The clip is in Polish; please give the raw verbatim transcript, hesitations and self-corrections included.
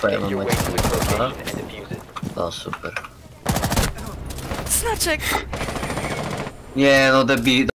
twoja Make your mama way to ci its wygląda. location and defuse it. O, super. Znaczek! Nie no, debil.